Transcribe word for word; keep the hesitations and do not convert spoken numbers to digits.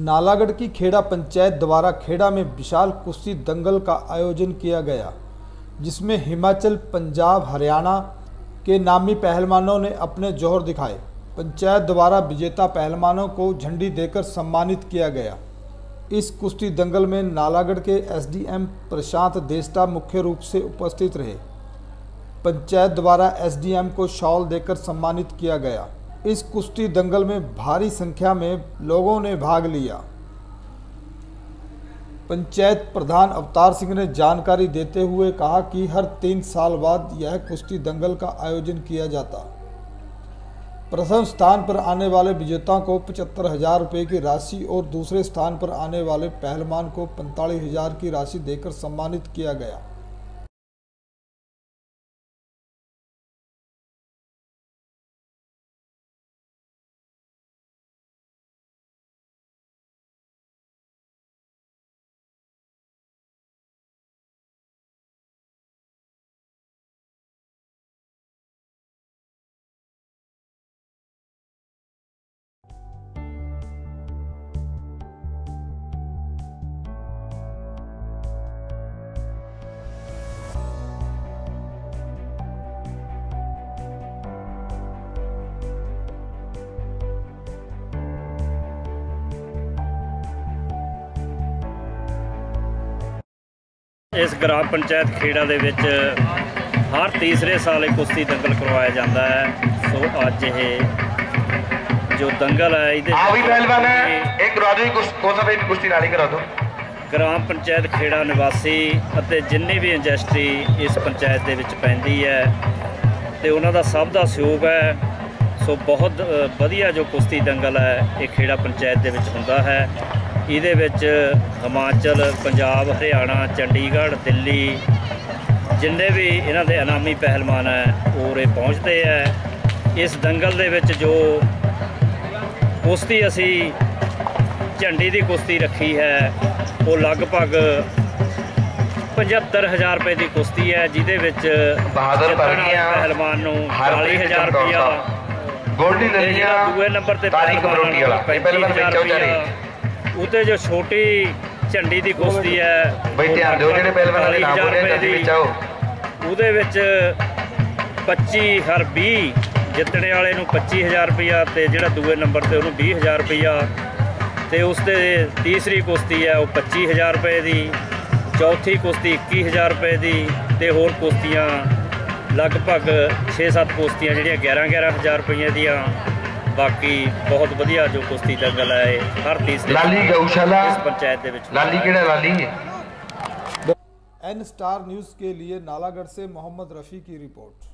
नालागढ़ की खेड़ा पंचायत द्वारा खेड़ा में विशाल कुश्ती दंगल का आयोजन किया गया, जिसमें हिमाचल, पंजाब, हरियाणा के नामी पहलवानों ने अपने जोहर दिखाए। पंचायत द्वारा विजेता पहलवानों को झंडी देकर सम्मानित किया गया। इस कुश्ती दंगल में नालागढ़ के एसडीएम प्रशांत देष्टा मुख्य रूप से उपस्थित रहे। पंचायत द्वारा एसडीएम को शॉल देकर सम्मानित किया गया। इस कुश्ती दंगल में भारी संख्या में लोगों ने भाग लिया। पंचायत प्रधान अवतार सिंह ने जानकारी देते हुए कहा कि हर तीन साल बाद यह कुश्ती दंगल का आयोजन किया जाता। प्रथम स्थान पर आने वाले विजेताओं को पचहत्तर हजार रुपये की राशि और दूसरे स्थान पर आने वाले पहलवान को पैंतालीस हजार की राशि देकर सम्मानित किया गया। इस ग्राम पंचायत खेड़ा दे विच हर तीसरे साल एक कुश्ती दंगल करवाया जाता है। सो अज ये जो दंगल है ग्राम पंचायत खेड़ा निवासी अते जिन्नी भी इंडस्ट्री इस पंचायत दे विच पैंदी है ते उन्हां दा सब दा सहयोग है। सो बहुत वधिया जो कुश्ती दंगल है ये खेड़ा पंचायत दे विच हुंदा है। ਇਹਦੇ ਵਿੱਚ हिमाचल, पंजाब, हरियाणा, चंडीगढ़, दिल्ली जिन्ने भी इन्हां दे इनामी पहलवान है वो उरे पहुँचते हैं। इस दंगल दे विच जो कुश्ती असी झंडी की कुश्ती रखी है वो लगभग पचहत्तर हज़ार रुपये की कुश्ती है, जिहदे विच पहलवान नूं चाली हज़ार रुपया, दूए नंबर ते पैंतीस हज़ार रुपया, उते जो छोटी झंडी की कुश्ती है उहदे विच पच्ची हर भी जितने वाले नूं पच्ची हज़ार रुपया ते जिहड़ा दूए नंबर ते उहनूं बीस हज़ार रुपया ते उसते तीसरी कुश्ती है वो पच्ची हज़ार रुपये की, चौथी कुश्ती इक्की हज़ार रुपये की ते होर कुश्तियाँ लगभग छे सत्त कुश्तियाँ जिहड़ियां ग्यारह ग्यारह हज़ार रुपये दियां। बाकी बहुत वधिया जो कुश्ती दंगल है हर तीसरे लाली गौशाला इस पंचायत दे विच लाली केड़ा लाली है। एन स्टार न्यूज़ के लिए नालागढ़ से मोहम्मद रफ़ी की रिपोर्ट।